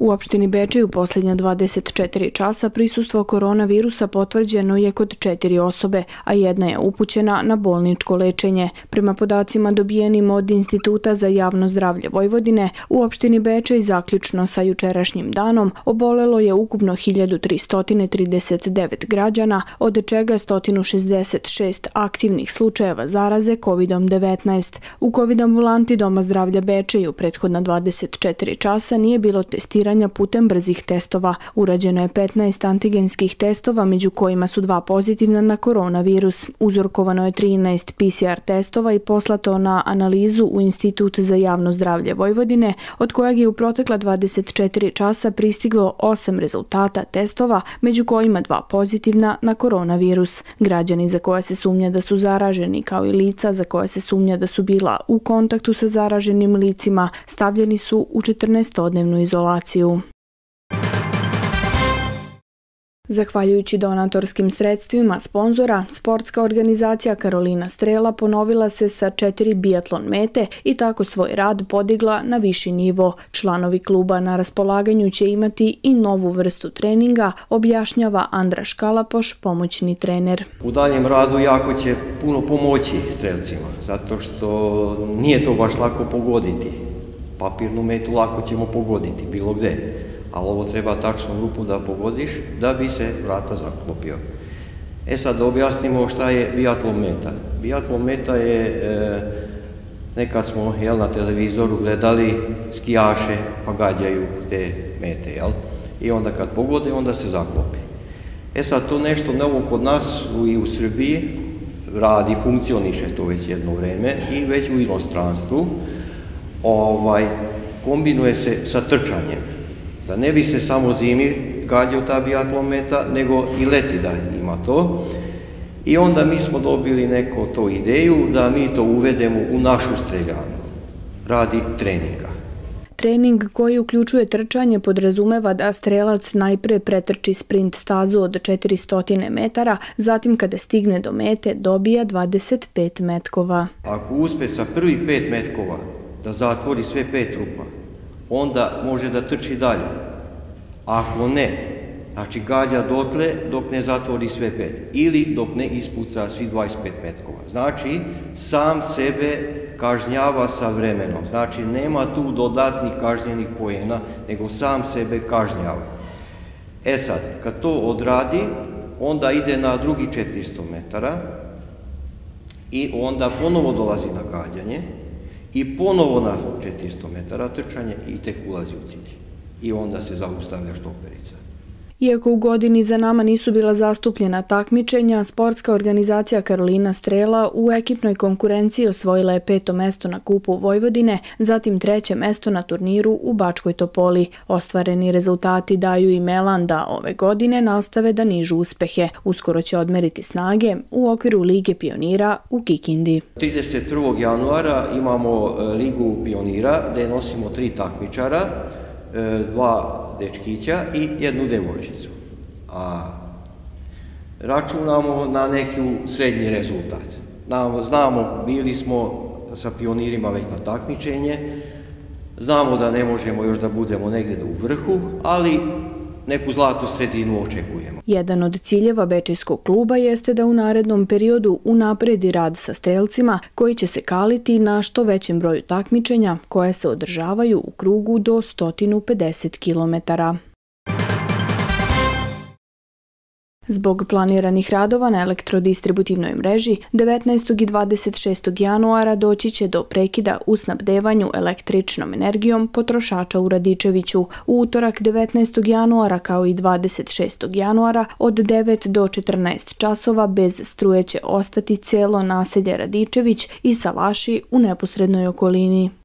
U opštini Bečej u posljednja 24 časa prisustvo koronavirusa potvrđeno je kod 4 osobe, a jedna je upućena na bolničko lečenje. Prema podacima dobijenim od Instituta za javno zdravlje Vojvodine, u opštini Bečej zaključno sa jučerašnjim danom obolelo je ukupno 1339 građana, od čega 166 aktivnih slučajeva zaraze COVID-19. U COVID ambulanti Doma zdravlja Bečej u prethodna 24 časa nije bilo testiranja putem brzih testova. Urađeno je 15 antigenskih testova, među kojima su 2 pozitivna na koronavirus. Uzorkovano je 13 PCR testova i poslato na analizu u Institut za javno zdravlje Vojvodine, od kojeg je u protekla 24 časa pristiglo 8 rezultata testova, među kojima 2 pozitivna na koronavirus. Građani za koje se sumnja da su zaraženi, kao i lica za koje se sumnja da su bila u kontaktu sa zaraženim licima, stavljeni su u 14-dnevnu izolaciju. Zahvaljujući donatorskim sredstvima sponzora, sportska organizacija Karolina Strela ponovila se sa 4 biatlon mete i tako svoj rad podigla na viši nivo. Članovi kluba na raspolaganju će imati i novu vrstu treninga, objašnjava Andraš Kalapoš, pomoćni trener. U daljem radu jako će puno pomoći strelcima, zato što nije to baš lako pogoditi. Papirnu metu lako ćemo pogoditi bilo gde, ali ovo treba tačnu grupu da pogodiš da bi se vrata zaklopio. Sad da objasnimo šta je biatlon meta. Biatlon meta je, nekad smo na televizoru gledali skijaše pa gađaju te mete, i onda kad pogode onda se zaklopi. Sad to nešto novo kod nas i u Srbiji radi, funkcioniše to već jedno vreme i već u inostranstvu. Kombinuje se sa trčanjem, da ne bi se samo zimi gađao ta biatlon meta, nego i leti da ima to. I onda mi smo dobili neko to ideju da mi to uvedemo u našu streljanu, radi treninga. Trening koji uključuje trčanje podrazumeva da strelac najpre pretrči sprint stazu od 400 metara, zatim kada stigne do mete dobija 25 metkova. Ako uspe sa prvi 5 metkova da zatvori sve 5 rupa, onda može da trči dalje. Ako ne, znači gađa dotle dok ne zatvori sve 5 ili dok ne ispuca svi 25 metkova. Znači, sam sebe kažnjava sa vremenom. Znači, nema tu dodatnih kažnjenih poena, nego sam sebe kažnjava. Sad, kad to odradi, onda ide na drugi 400 metara i onda ponovo dolazi na gađanje i ponovo na 400 metara trčanje i tek ulazi u cilj. I onda se zaustavlja štoperica. Iako u godini za nama nisu bila zastupljena takmičenja, sportska organizacija Karolina Strela u ekipnoj konkurenciji osvojila je 5. mesto na Kupu Vojvodine, zatim 3. mesto na turniru u Bačkoj Topoli. Ostvareni rezultati daju im elan da ove godine nastave da nižu uspehe. Uskoro će odmeriti snage u okviru Lige pionira u Kikindi. 31. januara imamo Ligu pionira gde nosimo 3 takmičara, 2 dečkića i 1 devojčicu. Računamo na neki srednji rezultat. Znamo, bili smo sa pionirima već na takmičenje, znamo da ne možemo još da budemo negdje u vrhu, ali neku zlatnu sredinu očekujemo. Jedan od ciljeva Bečejskog kluba jeste da u narednom periodu unapredi rad sa strelcima koji će se kaliti na što većem broju takmičenja koje se održavaju u krugu do 150 kilometara. Zbog planiranih radova na elektrodistributivnoj mreži, 19. i 26. januara doći će do prekida u snabdevanju električnom energijom potrošača u Radičeviću. U utorak 19. januara kao i 26. januara od 9 do 14 časova bez struje će ostati celo naselje Radičević i salaši u neposrednoj okolini.